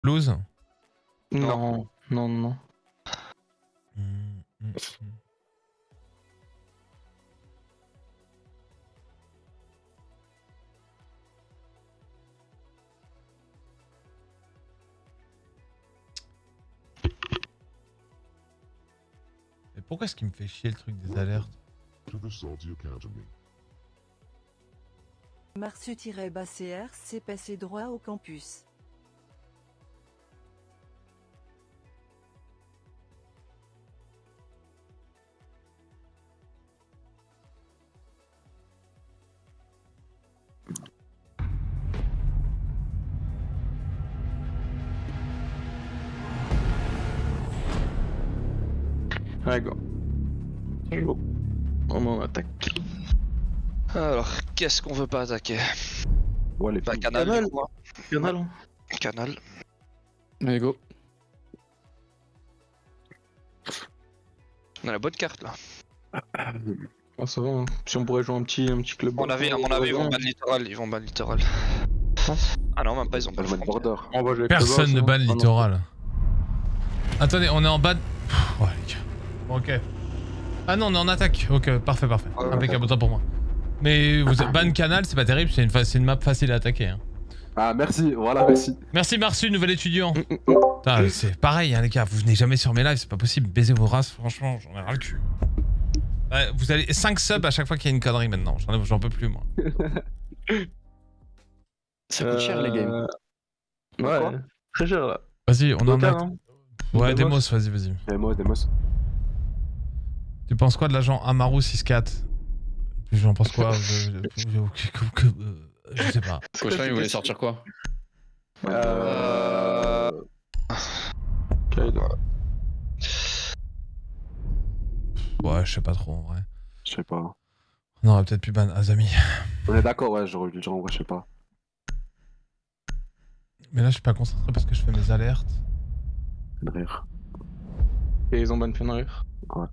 Blues. Non, non, non. Mais pourquoi est-ce qu'il me fait chier le truc des alertes? Marsu-CR, c'est passé droit au campus. Allez, go. Go. On attaque. Alors, qu'est-ce qu'on veut pas attaquer? Ouais, les Bah, filles. canal. Canal. du coup, hein. Canal. Canal. Allez, go. On a la bonne carte là. Ah, ça va, hein. Si on pourrait jouer un petit club. À mon avis, ils vont ban littoral. Ils vont ban littoral. Ah non, même pas, ils ont pas Le le mode front. border. On va jouer avec Personne le ne boss, ban hein. le littoral. Attendez, on est en bas de... Ouais les gars. Bon, ok. Ah non, on est en attaque. Ok, parfait, parfait. Ouais, Impeccable, autant pour moi. Mais vous ban canal, c'est pas terrible, c'est une map facile à attaquer. Hein. Ah, merci, voilà, merci. Merci Marsu, nouvel étudiant. Putain, c'est pareil, hein, les gars, vous venez jamais sur mes lives, c'est pas possible. Baisez vos races, franchement, j'en ai ras le cul. Vous allez 5 subs à chaque fois qu'il y a une connerie maintenant, j'en peux plus moi. Ça coûte cher les games. Ouais, très cher là. Vas-y, on en Local, a. hein. Ouais, Demos. Demos, vas-y. Demos. Tu penses quoi de l'agent Amaru 64? J'en pense quoi? Je sais pas. Cochon, il voulait sortir quoi? Ouais, je sais pas trop en vrai. Je sais pas. On aurait peut-être pu ban Azami. On est d'accord, ouais, j'aurais dû le dire en vrai, je sais pas. Mais là, je suis pas concentré parce que je fais mes alertes. Rire. Et ils ont ban Fenrir. Ouais.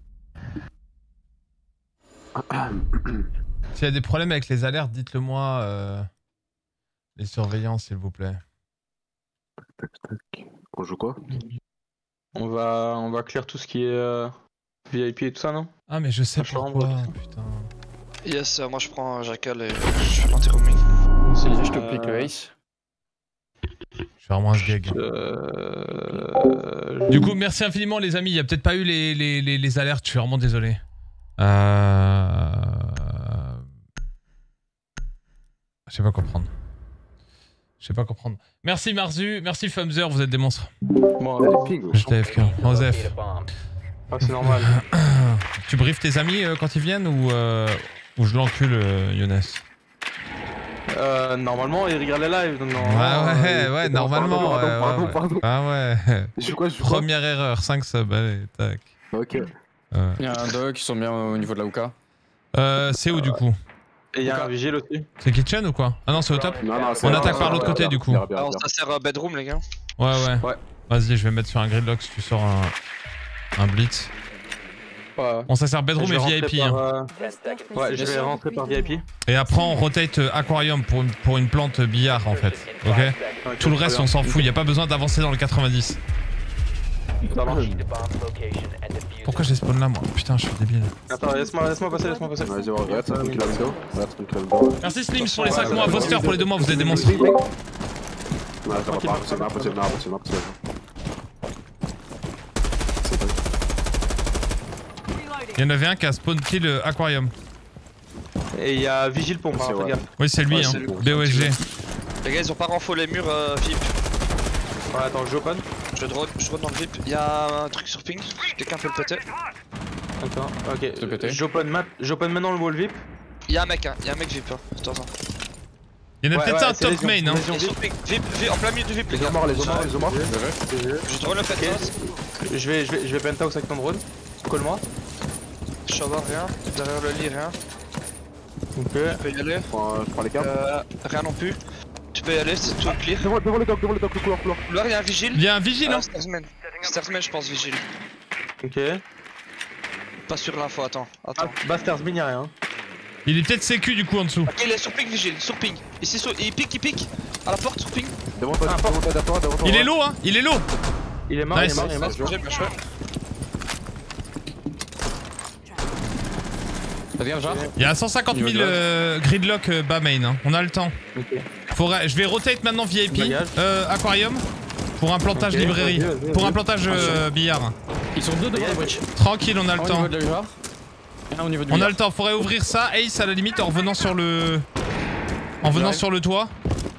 S'il y a des problèmes avec les alertes, dites-le moi. Les surveillants, s'il vous plaît. Tac. On joue quoi? On va clear tout ce qui est VIP et tout ça, non? Ah, mais je sais La chambre, pourquoi, tout ça. putain. Yes, moi je prends Jackal et je fais l'anti-roaming. Je te pique le ace. Je suis vraiment un sgeg. Du coup, merci infiniment les amis. Il y a peut-être pas eu les alertes, je suis vraiment désolé. Je sais pas comprendre. Merci Marzu, merci Fumzer, vous êtes des monstres. Bon, Les pings, Je TFK. Osef. ah, c'est normal. Tu briefes tes amis quand ils viennent ou je l'encule Younes? Normalement, il regarde les lives. Non, Ouais, normalement. Pardon. Ah ouais. Je joue quoi, je joue quoi? Première erreur, 5 subs, allez, tac. Ok. Il y a un dog qui sont bien au niveau de la Ouka. C'est où du coup? Et il y a un vigile aussi. C'est Kitchen ou quoi? Ah non, c'est au top? Non, On attaque par l'autre côté, du coup. Alors ça sert à bedroom les gars. Ouais. Ouais. Vas-y, je vais mettre sur un gridlock si tu sors un blitz. Ouais. On sert bedroom Je et vais rentrer VIP. par, Hein. Ouais, je vais rentrer par VIP. Et après, on rotate aquarium pour une plante billard en fait. Ok? Tout le reste, on s'en fout. Y a pas besoin d'avancer dans le 90. Ça marche. Pourquoi j'ai spawn là, moi? Putain, je suis débile. Attends, laisse-moi passer. Vas-y, on regarde, ça tranquille la vidéo. Merci Slims pour les 5 mois, Foster pour les 2 mois, vous êtes des monstres. Ouais, ça va pas, c'est impossible. Il y en avait un qui a spawn kill aquarium. Et il y a vigile pompe, hein, C'est fais vrai. gaffe. Oui, c'est lui, Ouais, hein. c'est lui. BOSG. Les gars, ils ont pas renfo les murs VIP. Ouais, attends, je open. Je drone dans le VIP. Y'a un truc sur ping. Quelqu'un peut le péter. Attends, Te péter. ok. J'open maintenant le wall VIP. Y'a un mec VIP. Hein. Attends. Il y en a peut-être un c'est top main, hein. Ils sont sur ping. VIP, en plein milieu du VIP les Les gars. morts. Je drone le penthouse. Je vais penthouse avec ton drone. Colle-moi. Je suis avoir rien. Derrière le lit, rien. Ok. Tu peux y aller. Je prends les cartes. Rien non plus. Tu peux y aller, c'est tout clear. Devant le dock, le couloir. Couloir, y'a un vigile. Il y a un vigile, hein. Starsman, je pense, vigile. Ok. Pas sur l'info, attends. Basters, y'a rien. Il est peut-être sécu du coup en dessous. Ok, il est sur ping, vigile, sur ping. Ici, il pique. À la porte, sur ping. Devant toi, devant toi. Il est low, hein. Il est low. Il est mort, Nice. il est mort. J'ai bien joué. Faites gaffe, genre. Il y a 150 000 gridlock bas main. Hein. On a le temps. Ok. Je vais rotate maintenant VIP. Bagage. Aquarium. Pour un plantage Ok, librairie. vas-y. Pour un plantage billard. Ils sont deux devant la bridge. Tranquille, on a le Un au temps. niveau de la joueur. Et un au niveau du On a billard. le temps. Faudrait ouvrir ça. Ace à la limite en revenant sur le. En venant J'arrive. sur le toit.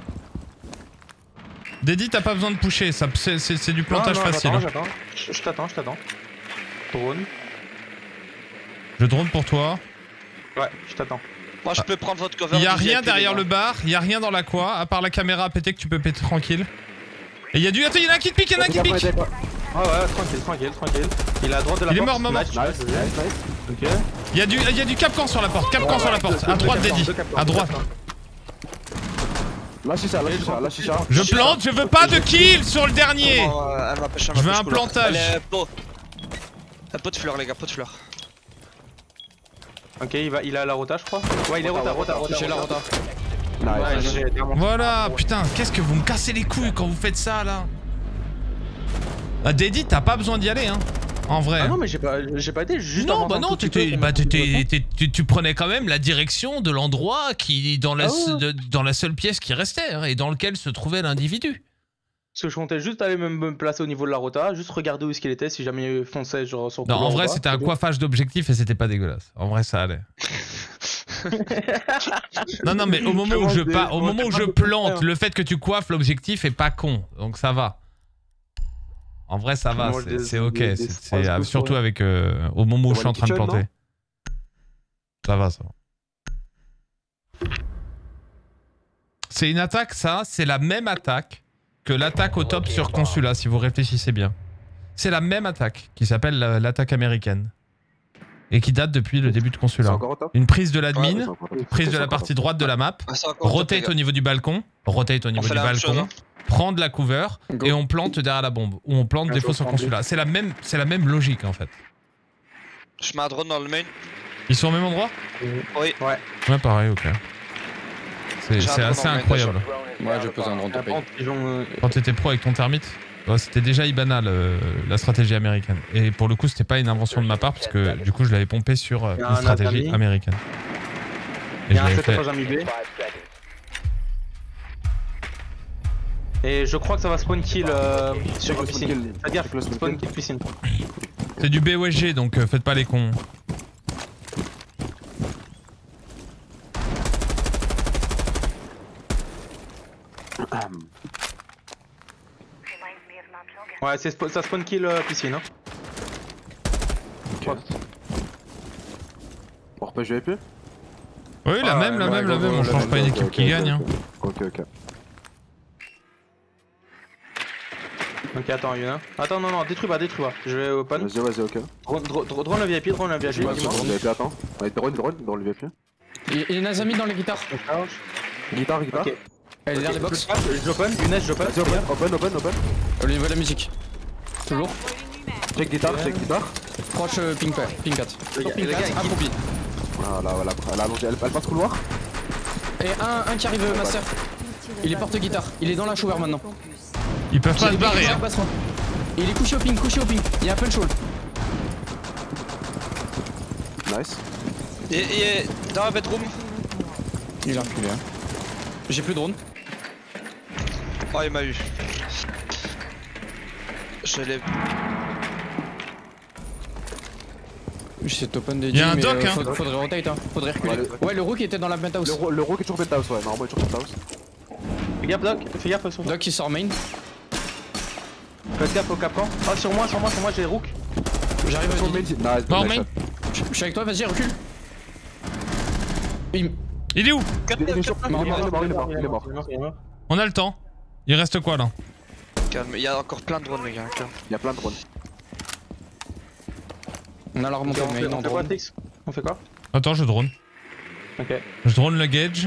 Dédi, t'as pas besoin de pusher. C'est du plantage facile. Hein. J'attends. Je t'attends. Drone. Je drone pour toi. Ouais, je t'attends. Moi, je peux prendre votre cover. Il y a du rien VIP, derrière les le gars. bar. Il y a rien dans l'aqua. À part la caméra à péter que tu peux péter tranquille. Et il y a du. Attends, il y en a un qui te pique. Il y en a un qui te pique. Ah ouais, tranquille. Il est à droite de la Il est porte. mort, maman. Nice. Ok. Il y a du capcan sur la porte. Capcan sur la porte. À droite, Dédi. À droite. Lâchez ça. Je plante. Je veux pas de kill sur le dernier. Oh, elle m'empêche, elle Je veux m'empêche un couleur. plantage. Elle est pot. Pot de fleurs, les gars, pot de fleurs. Ok, il est à la rota, je crois. Ouais, il est rota. Touchez la rota. Ouais, j'ai clairement. Voilà. Putain, qu'est-ce que vous me cassez les couilles quand vous faites ça là. Ah, Dédi, t'as pas besoin d'y aller, hein. En vrai. Ah non, mais j'ai pas été juste. Non, avant bah un non, tout petit peu, tu prenais quand même la direction de l'endroit qui dans la seule pièce qui restait hein, et dans lequel se trouvait l'individu. Parce que je comptais juste aller me placer au niveau de la rota, juste regarder où est-ce qu'il était, si jamais il fonçait genre sur le Non, couloir en ou vrai, pas. c'était un coiffage d'objectifs et c'était pas dégueulasse. En vrai, ça allait. Non, mais au moment où je plante, le fait que tu coiffes l'objectif est pas con, donc ça va. En vrai, ça va, c'est ok. C'est surtout avec au moment où je suis en train de planter. Ça va, ça va. C'est une attaque, ça. C'est la même attaque que l'attaque au top sur Consulat, si vous réfléchissez bien. C'est la même attaque qui s'appelle l'attaque américaine. Et qui date depuis le début de Consulat. Une prise de l'admin, prise de la partie droite de la map, rotate au niveau du balcon, prendre la cover et on plante derrière la bombe. Ou on plante défaut sur Consulat. C'est la même logique en fait. Je mets un drone dans le main. Ils sont au même endroit? Oui. Ouais, pareil, ok. C'est assez incroyable. Ouais, je pose un drone de paye. Quand t'étais pro avec ton termite, c'était déjà Ibana la stratégie américaine. Et pour le coup, c'était pas une invention de ma part parce que du coup, je l'avais pompé sur une stratégie américaine. Il y a un 7 ami B. Et je crois que ça va spawn kill sur la piscine. Faites gaffe, spawn kill piscine. C'est du BOSG donc faites pas les cons. Ouais, ça spawn kill piscine. Hein. Ok. On repêche VIP? Oui, la même, on change pas une équipe qui gagne. Hein. Ok. Ok, attends, il y en a un. Attends, non, détruis pas. Je vais open. Vas-y, ok. Drone le VIP, dis-moi. Drone le VIP, attends. Ouais, drone le VIP. Il y a Nazami dans les guitares. Guitare. Ok. Elle est derrière les box. J'open, Younes, j'open. Vas-y, open. Au niveau de la musique. Toujours. Check guitare. Proche ping 4. Les gars, Un pompier. Voilà, elle a allongé, elle passe couloir. Et un qui arrive, master. Il est porte-guitare. Il est dans la shower maintenant. Ils peuvent pas se barrer. Hein. Il est couché au ping. Il y a un punch hole. Nice. Il est dans la bedroom. Il a reculé. Hein. J'ai plus de drone. Oh, il m'a eu. Je l'ai. J'essaie de open des Il y a un mais, dock, hein. Faudrait rotate, hein. Faudrait reculer. Ouais, le rook était dans la penthouse. Le rook est toujours penthouse, ouais, normalement il est toujours penthouse. Fais gaffe, Doc, fais gaffe sur toi. Doc il sort main. Faites gaffe au capcan. Ah, sur moi, j'ai Rook. J'arrive Sur à main, nice. Mort nice main. shot. Je suis avec toi, vas-y, recule. Il est où? Il est mort. On a le temps. Il reste quoi là? Calme, il y a encore plein de drones, les gars. Calme. Il y a plein de drones. On a la remontée de main en On fait quoi, drone. Trix? On fait quoi? Attends, je drone. Ok. Je drone le gauge.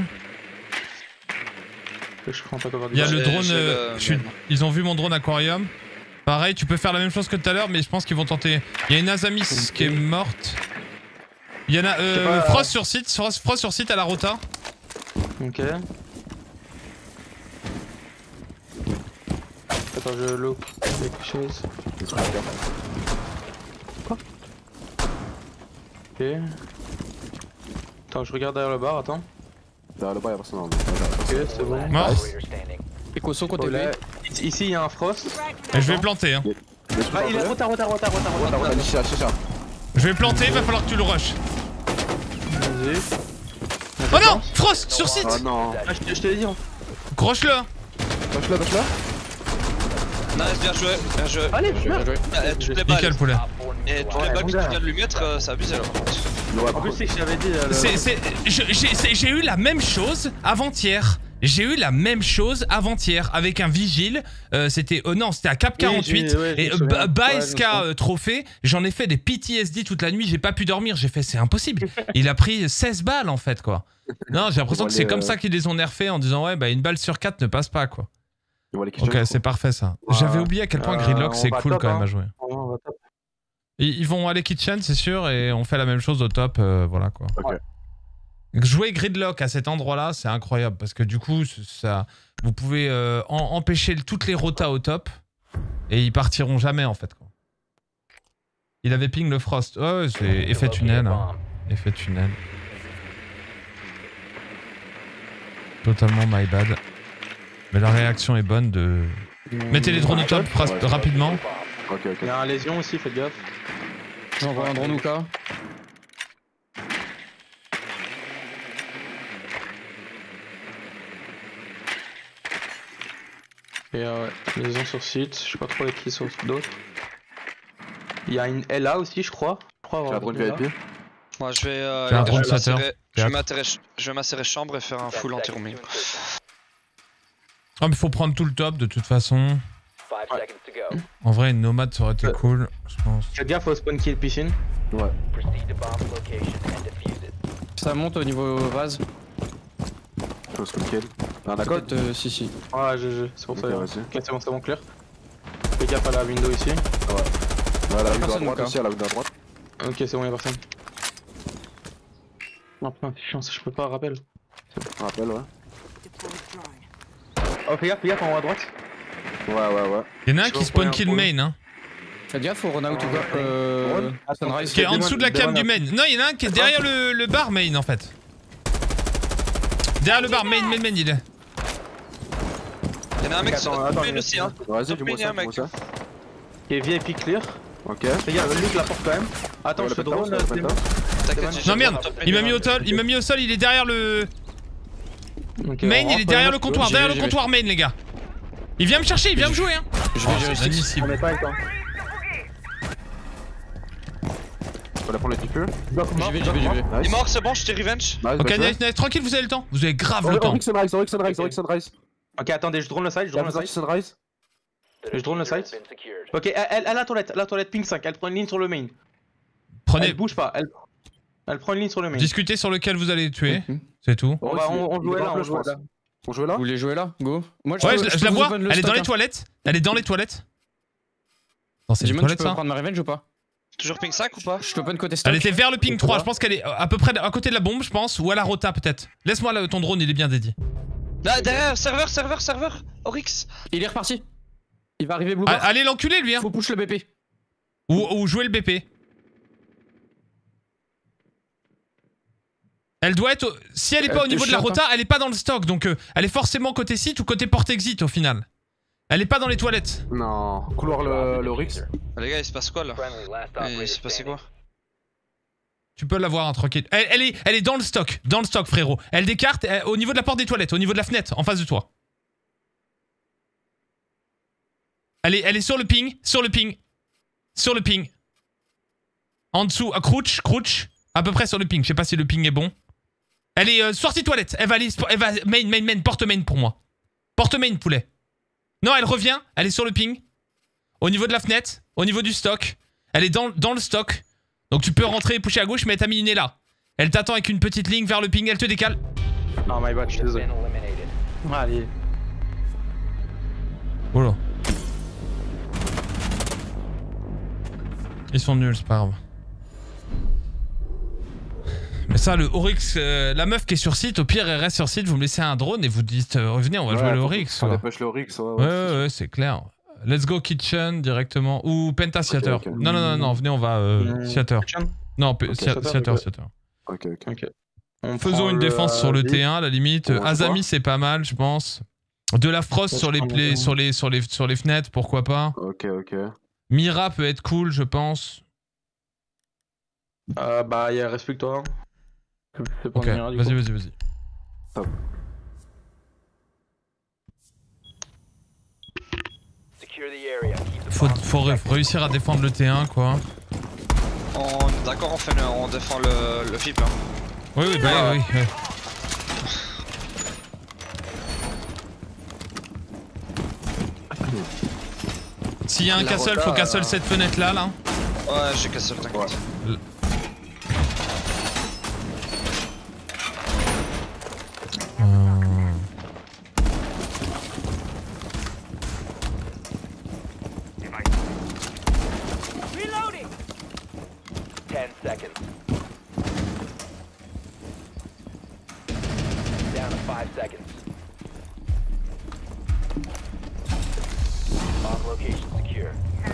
Je prends pas cover du Il y a bas. le drone. j'ai le- Ils ont vu mon drone aquarium. Pareil, tu peux faire la même chose que tout à l'heure, mais je pense qu'ils vont tenter. Il y a une Azamis qui est morte. Il y en a Frost sur site, Frost sur site à la rota. Ok. Attends, je look quelque chose. Quoi? Ok. Attends, je regarde derrière le bar, attends. Derrière le bar, y'a personne. Ok, c'est bon. Mort. Et Koso côté B. Ici, il y a un frost. Et je vais planter. Hein. Ah, il est retard. Je vais planter, va falloir que tu le rushes. Vas-y. Oh non, Frost sur site. Oh non. Ah, je te l'ai dit. Croche-le. Lâche-le. Nice, bien joué, bien joué. Allez, Bien joué. Toutes les balles. Nickel poulet. Et toutes les balles que tu viens de lui mettre, c'est abusé là par contre. En plus, c'est que je t'avais dit. J'ai eu la même chose avant-hier. Avec un vigile. C'était à Cap 48 et Baeska trophée. J'en ai fait des PTSD toute la nuit. J'ai pas pu dormir. J'ai fait c'est impossible. Il a pris 16 balles en fait quoi. Non, j'ai l'impression que c'est comme ça qu'ils les ont nerfés en disant ouais bah une balle sur 4 ne passe pas quoi. Ok, c'est parfait ça. J'avais oublié à quel point Gridlock c'est cool quand même à jouer. Ils vont aller kitchen c'est sûr et on fait la même chose au top voilà quoi. Ok. Jouer Gridlock à cet endroit-là, c'est incroyable parce que du coup, ça, vous pouvez empêcher toutes les rotas au top et ils partiront jamais en fait. Quoi. Il avait ping le Frost. Oh, c'est effet tunnel. Hein. Effet tunnel. Totalement my bad. Mais la réaction est bonne de... Mettez les drones au top rapidement. Ok. Il y a un lésion aussi, faites gaffe. J'envoie un drone ou cas. Et lésion sur site, je sais pas trop avec qui sauf d'autres. Il y a une LA aussi, je crois. J'ai un drone VIP. Moi je vais un drone sateur. Je vais m'assérer chambre et faire un full anti-roaming. Ah mais faut prendre tout le top de toute façon. En vrai une nomade ça aurait été cool, je pense. Faites gaffe au spawn kill piscine. Ouais. Ça monte au niveau vase. Je pense que un accord. Si. Ah GG, c'est pour ça. Ok, Ok, c'est bon, clair. Fais gaffe à la window ici. Ouais, la window à droite aussi, à la window à droite. Ok, c'est bon, y'a personne. Non, putain, c'est chiant, je peux pas, rappel. Rappel, ouais. Oh, fais gaffe en haut à droite. Ouais. Y'en a un qui spawn kill main hein. Faites gaffe au run out ou quoi Sunrise. Qui est en dessous de la cam du main. Non, y'en a un qui est derrière le bar main en fait. Derrière le bar main il est. Y'en a un mec sur main aussi hein. Vas-y, dis-moi ça, Qui est VIP clear. Ok. Regarde, lui, la porte quand même. Attends, je te drone. Non merde, il m'a mis au sol, il est derrière le... Main, il est derrière le comptoir, main les gars. Il vient me chercher, il vient me jouer hein. Je vais gérer ici. On est pas avec toi. Je peux la prendre les petits feux. J'y vais. Il est mort, c'est bon, je t'ai revenge. Ok, nice, tranquille, vous avez le temps. Vous avez grave le temps. Oric Sunrise. Ok, attendez, je drone le side, Sunrise. Je drone le site. Ok, elle a la toilette ping 5, elle prend une ligne sur le main. Prenez. Elle bouge pas, elle prend une ligne sur le main. Discutez sur lequel vous allez tuer, c'est tout. On jouait là, On joue là. Vous voulez jouer là? Go. Moi, je la vois, elle est dans les toilettes. Non, c'est les toilettes ça. Tu peux prendre ma revenge ou pas? Toujours ping 5 ou pas? Je te open côté stock. Elle était vers le ping 3, je pense qu'elle est à peu près à côté de la bombe, je pense, ou à la rota peut-être. Laisse-moi ton drone, il est bien dédié. Là, derrière, serveur, Oryx. Il est reparti. Il va arriver blue bar. Allez l'enculer lui hein. Faut push le BP. Ou jouer le BP. Elle doit être... Si elle est pas au niveau de la rota, elle est pas dans le stock, donc elle est forcément côté site ou côté porte exit au final. Elle est pas dans les toilettes. Non, couloir le Rix. Les gars, il se passe quoi là? Il s'est passé quoi? Tu peux l'avoir, hein, tranquille. Elle est dans le stock, frérot. Elle décarte au niveau de la porte des toilettes, au niveau de la fenêtre, en face de toi. Elle est sur le ping. En dessous, à crouch, à peu près sur le ping. Je sais pas si le ping est bon. Elle est sortie toilette. Elle va main, porte main pour moi. Porte main, poulet. Non, elle revient. Elle est sur le ping. Au niveau de la fenêtre, au niveau du stock. Elle est dans le stock. Donc tu peux rentrer et pusher à gauche, mais ta mine est là. Elle t'attend avec une petite ligne vers le ping. Elle te décale. Oh my bad, je suis désolé. Allez. Voilà. Ils sont nuls, c'est pas grave. Mais ça, le Oryx, la meuf qui est sur site, au pire, elle reste sur site, vous me laissez un drone et vous dites revenez, on va jouer le Oryx. On dépêche le Oryx, ouais, c'est clair. Let's go kitchen directement. Ou Penta Theater. ok. Non, venez, on va Theater. Non, Theater. Ok. Faisons une défense sur le T1 à la limite. Azami c'est pas mal, je pense. De la frost sur les fenêtres, pourquoi pas. Ok. Mira peut être cool, je pense. Bah, il y a Respectoire. Ok, vas-y. Top. Faut réussir à défendre le T1, quoi. D'accord, on défend le VIP. Hein. Oui. S'il y a un castle, faut castle cette fenêtre là. Ouais, j'ai castle, t'inquiète. Reloading. 10 seconds. Down to 5 seconds. Bomb location secure.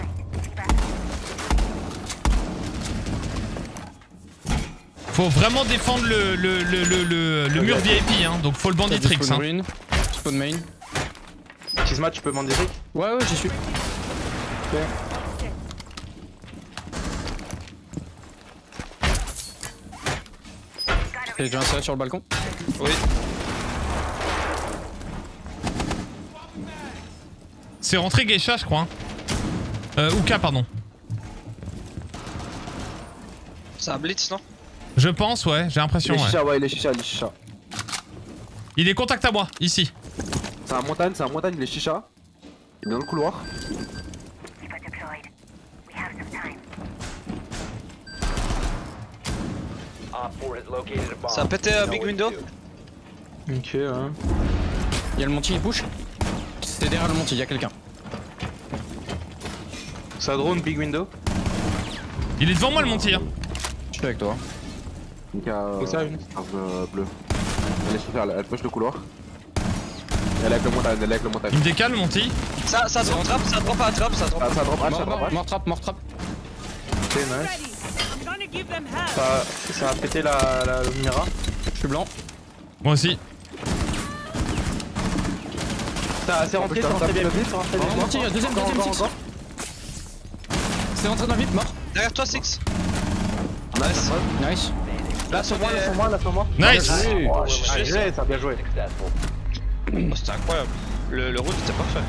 Faut vraiment défendre le mur VIP, hein, donc faut le banditrix. Hein. Spawn main. Kizma, tu peux banditrix? Ouais, j'y suis. T'es déjà installé sur le balcon? Oui. C'est rentré Geisha, je crois. Uka, pardon. C'est un blitz, non? Je pense, ouais, j'ai l'impression. Il est chicha. Il est contact à moi, ici. C'est un montagne, il est chicha. Il est dans le couloir. Ça a pété Big Window? Ok, ouais. Y'a le Monty, il push. C'est derrière le Monty, y'a quelqu'un. Ça drone Big Window. Il est devant moi le Monty. Hein. Je suis avec toi. Donc Où ça, une bleu. Elle est super, elle push le couloir. Elle est avec le montagne, Il me décale le Monty. Ça drop trap, ça drop à trap, ça drop. Ça drop. Mort trap. Ok, nice. Ça a pété la Mira. Je suis blanc. Moi aussi. C'est rentré bien. Monty, deuxième six. C'est rentré dans le vip, mort. Derrière toi, Six. Nice. Là sur moi. Nice. Ça a bien joué. Oh, c'était incroyable. Le route était parfait.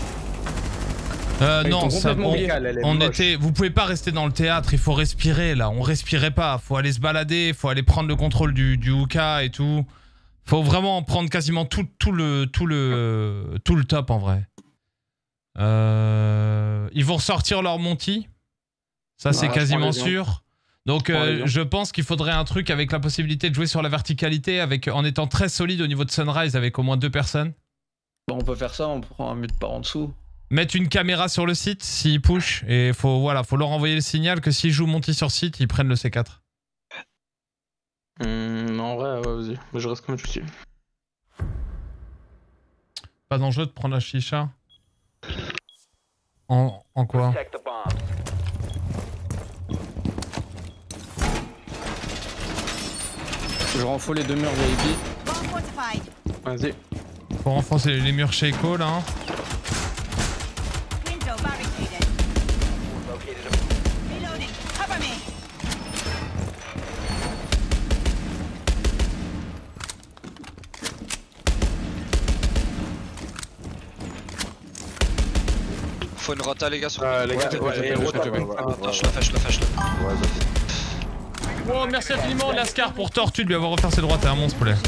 Non, ça, on était. Vous pouvez pas rester dans le théâtre, il faut respirer là. On respirait pas, faut aller se balader, faut aller prendre le contrôle du Hookah et tout. Faut vraiment prendre quasiment tout le top en vrai. Ils vont ressortir leur Monty. Ça c'est quasiment sûr. Donc je pense qu'il faudrait un truc avec la possibilité de jouer sur la verticalité en étant très solide au niveau de Sunrise avec au moins 2 personnes. Bon, on peut faire ça, on prend un mute par en dessous. Mettre une caméra sur le site s'ils push et faut leur envoyer le signal que s'ils jouent Monty sur site, ils prennent le C4. En vrai, ouais, vas-y. Je reste comme je suis. Pas d'enjeu de prendre la chicha. En quoi? Je renfaux les 2 murs VIP. Vas-y. Faut renforcer les murs chez Echo là. Hein. Faut une rota les gars sur les gars, je la fais. Oh, merci infiniment Lascar pour Tortue de lui avoir offert ses droits, t'es un monstre poulet.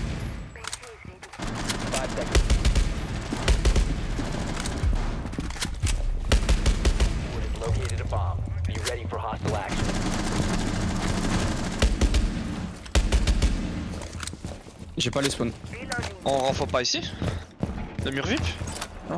J'ai pas les spawns. On renfort pas ici? Le mur VIP? Non.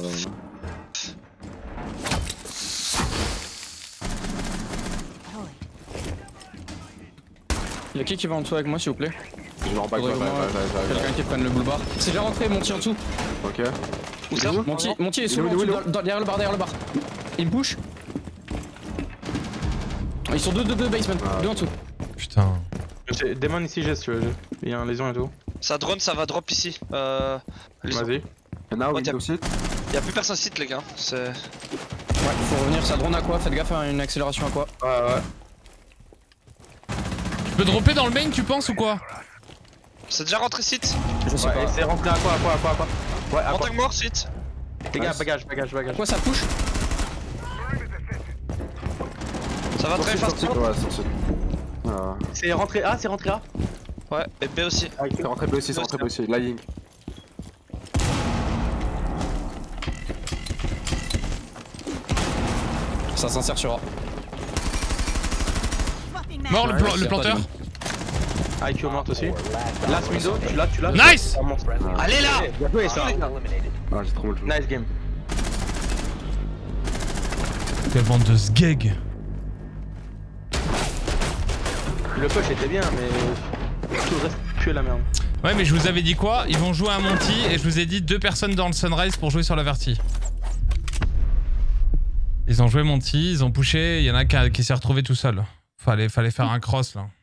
Y'a qui va en dessous avec moi s'il vous plaît? Je vais en bas, quelqu'un qui prenne le boulevard. C'est déjà rentré, Monty en dessous. Ok. Où ça? Monty est sous le derrière le bar, Il me push. Ils sont deux basement, deux en dessous. Putain. Demon ici, j'ai si tu veux. Il y a un lésion et tout. Ça drone, ça va drop ici. Vas-y. Y'en a window site. Y'a plus personne site les gars. C'est... Ouais, faut revenir, ça drone à quoi? Faites gaffe à une accélération à quoi? Ouais. Tu peux dropper dans le main, tu penses ou quoi? C'est déjà rentré site. Je sais pas. C'est rentré à quoi? Ouais, à quoi? Contact mort site. Les gars, bagage. Quoi ça push? Ça va très fast. Ouais, sorti. C'est rentré A, Ouais, et B aussi. C'est rentré B aussi, lying. Ça s'insère sur A. Mort le planteur. IQ morte aussi. Last window, tu l'as. Nice. Allez là. Bien joué ça. Ah, j'ai trop mal joué. Nice game. Quelle bande de sgeg. Le push était bien, mais tout le reste pue la merde. Ouais, mais je vous avais dit quoi? Ils vont jouer à Monty et je vous ai dit 2 personnes dans le Sunrise pour jouer sur la Verti. Ils ont joué Monty, ils ont pushé, il y en a qui s'est retrouvé tout seul. Fallait faire un cross là.